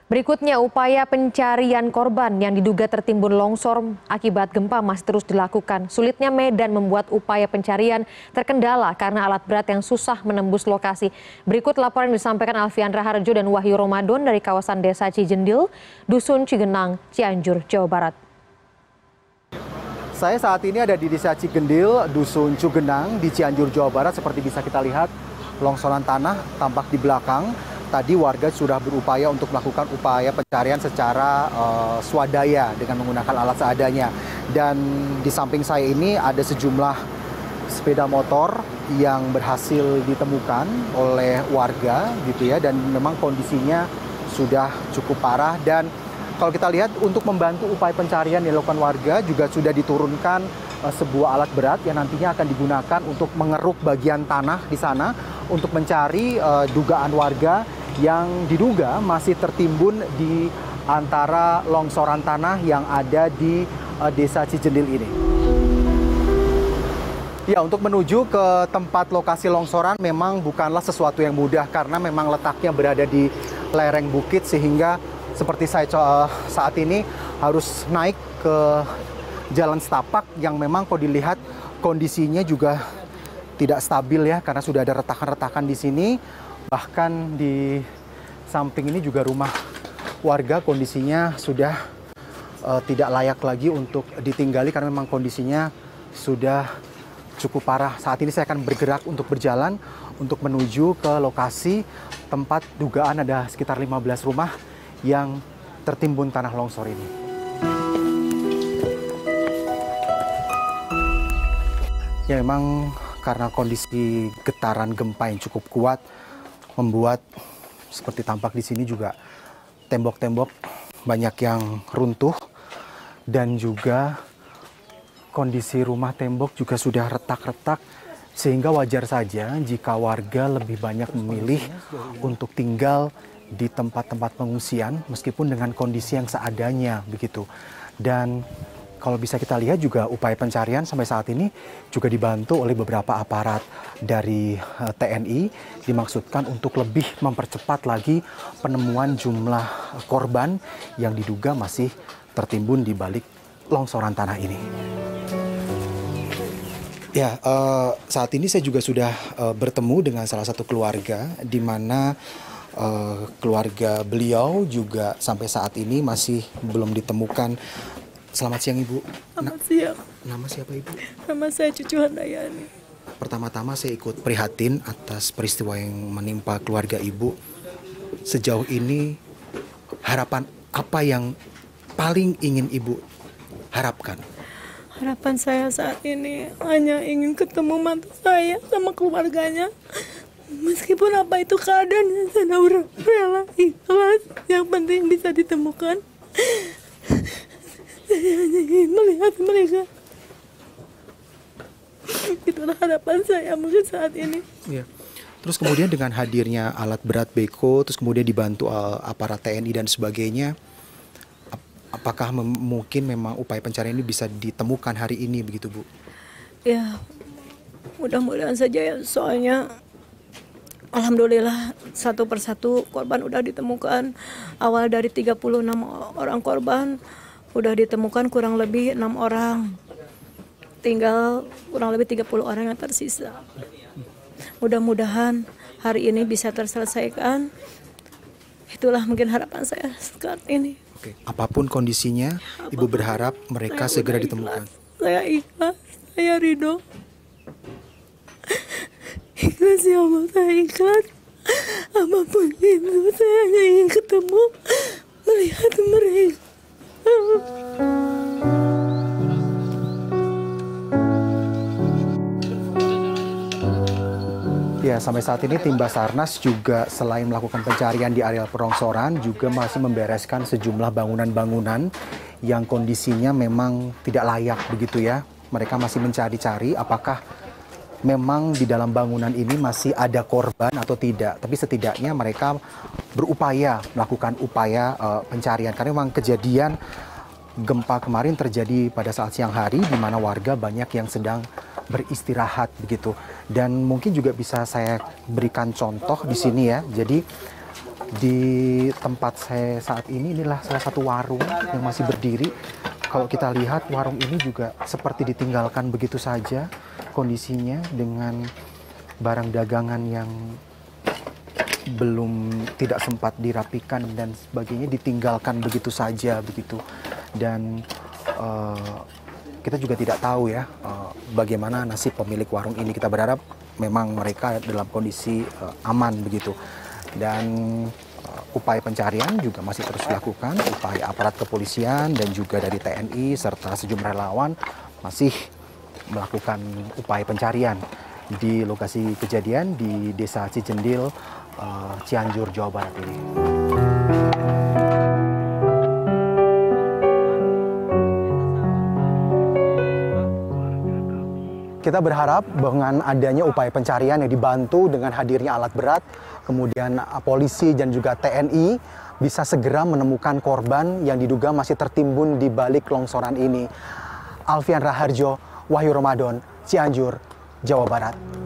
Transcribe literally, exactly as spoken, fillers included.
Berikutnya, upaya pencarian korban yang diduga tertimbun longsor akibat gempa masih terus dilakukan. Sulitnya medan membuat upaya pencarian terkendala karena alat berat yang susah menembus lokasi. Berikut laporan yang disampaikan Alfian Raharjo dan Wahyu Ramadan dari kawasan Desa Cijendil, Dusun Cigenang, Cianjur, Jawa Barat. Saya saat ini ada di Desa Cigendil, Dusun Cigenang di Cianjur, Jawa Barat. Seperti bisa kita lihat, longsoran tanah tampak di belakang. Tadi warga sudah berupaya untuk melakukan upaya pencarian secara uh, swadaya dengan menggunakan alat seadanya. Dan di samping saya ini ada sejumlah sepeda motor yang berhasil ditemukan oleh warga gitu ya. Dan memang kondisinya sudah cukup parah. Dan kalau kita lihat untuk membantu upaya pencarian yang dilakukan warga juga sudah diturunkan uh, sebuah alat berat yang nantinya akan digunakan untuk mengeruk bagian tanah di sana untuk mencari uh, dugaan warga yang diduga masih tertimbun di antara longsoran tanah yang ada di uh, Desa Cijendil ini. Ya, untuk menuju ke tempat lokasi longsoran memang bukanlah sesuatu yang mudah karena memang letaknya berada di lereng bukit sehingga seperti saya uh, saat ini harus naik ke jalan setapak yang memang kalau dilihat kondisinya juga tidak stabil ya karena sudah ada retakan-retakan di sini. Bahkan di samping ini juga rumah warga kondisinya sudah uh, tidak layak lagi untuk ditinggali karena memang kondisinya sudah cukup parah. Saat ini saya akan bergerak untuk berjalan untuk menuju ke lokasi tempat dugaan ada sekitar lima belas rumah yang tertimbun tanah longsor ini. Ya memang karena kondisi getaran gempa yang cukup kuat membuat seperti tampak di sini juga tembok-tembok banyak yang runtuh dan juga kondisi rumah tembok juga sudah retak-retak sehingga wajar saja jika warga lebih banyak memilih untuk tinggal di tempat-tempat pengungsian meskipun dengan kondisi yang seadanya begitu. Dan kalau bisa kita lihat juga upaya pencarian sampai saat ini juga dibantu oleh beberapa aparat dari T N I dimaksudkan untuk lebih mempercepat lagi penemuan jumlah korban yang diduga masih tertimbun di balik longsoran tanah ini. Ya, uh, saat ini saya juga sudah uh, bertemu dengan salah satu keluarga di mana uh, keluarga beliau juga sampai saat ini masih belum ditemukan. Selamat siang Ibu. Selamat siang. Nama siapa Ibu? Nama saya Cucu Handayani. Pertama-tama saya ikut prihatin atas peristiwa yang menimpa keluarga Ibu. Sejauh ini harapan apa yang paling ingin Ibu harapkan? Harapan saya saat ini hanya ingin ketemu mantu saya sama keluarganya. Meskipun apa itu keadaan, saya udah rela ikhlas. Yang penting bisa ditemukan. Saya hanya ingin melihat mereka. Itulah harapan saya mungkin saat ini. Ya. Terus kemudian dengan hadirnya alat berat beko, terus kemudian dibantu uh, aparat T N I dan sebagainya, ap apakah mem mungkin memang upaya pencarian ini bisa ditemukan hari ini begitu Bu? Ya, mudah-mudahan saja ya. Soalnya alhamdulillah satu persatu korban udah ditemukan. Awal dari tiga puluh enam orang korban udah ditemukan kurang lebih enam orang. Tinggal kurang lebih tiga puluh orang yang tersisa. Mudah-mudahan hari ini bisa terselesaikan. Itulah mungkin harapan saya saat ini. Oke, apapun kondisinya, Ibu berharap mereka saya segera ikhlas. ditemukan. Saya ikhlas, saya ridho. Ikhlas ya Allah, saya ikhlas. Apapun itu, saya hanya ingin ketemu, melihat mereka. Ya, sampai saat ini tim Basarnas juga selain melakukan pencarian di area perongsoran juga masih membereskan sejumlah bangunan-bangunan yang kondisinya memang tidak layak begitu ya. Mereka masih mencari-cari apakah memang di dalam bangunan ini masih ada korban atau tidak. Tapi setidaknya mereka berupaya melakukan upaya uh, pencarian karena memang kejadian gempa kemarin terjadi pada saat siang hari di mana warga banyak yang sedang beristirahat begitu. Dan mungkin juga bisa saya berikan contoh di sini ya. Jadi Di tempat saya saat ini, inilah salah satu warung yang masih berdiri. Kalau kita lihat warung ini juga seperti ditinggalkan begitu saja kondisinya, dengan barang dagangan yang belum tidak sempat dirapikan dan sebagainya, ditinggalkan begitu saja begitu. Dan uh, kita juga tidak tahu ya uh, bagaimana nasib pemilik warung ini. Kita berharap memang mereka dalam kondisi uh, aman begitu. Dan uh, upaya pencarian juga masih terus dilakukan. Upaya aparat kepolisian dan juga dari T N I serta sejumlah relawan masih melakukan upaya pencarian di lokasi kejadian di Desa Cijendil, uh, Cianjur, Jawa Barat ini. Kita berharap dengan adanya upaya pencarian yang dibantu dengan hadirnya alat berat, kemudian polisi dan juga T N I bisa segera menemukan korban yang diduga masih tertimbun di balik longsoran ini. Alfian Raharjo, Wahyu Ramadan, Cianjur, Jawa Barat.